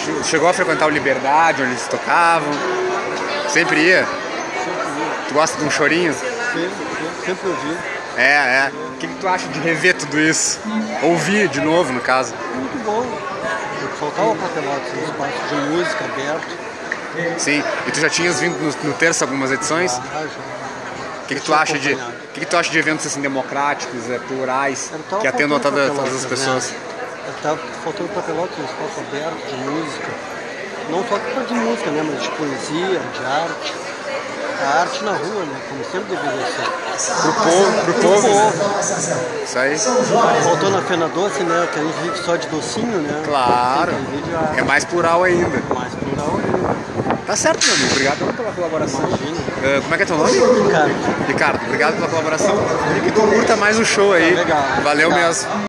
chegou a frequentar o Liberdade, onde eles tocavam? Sempre ia? Sempre ia. Tu gosta de um chorinho? Sempre ouvi. É. O que tu acha de rever tudo isso? Ouvir de novo, no caso? Muito bom. Faltava para Pelotas um espaço de música aberto. Sim. E tu já tinhas vindo no terço algumas edições? Já. O que tu acha de eventos assim democráticos, plurais, que atendam a todas as pessoas? Estava faltando para Pelotas um espaço aberto de música. Não só de música, né? Mas de poesia, de arte. A arte na rua, né? Como sempre deveria ser. Pro povo. Isso aí. Faltou na Fena Doce, né? Que a gente vive só de docinho, né? Claro. É mais plural ainda. Mais plural ainda. Tá certo, meu amigo. Obrigado pela colaboração. Imagina. Como é que é teu nome? Ricardo. Ricardo, obrigado pela colaboração. E que tu curta mais o show aí. Legal. Valeu mesmo.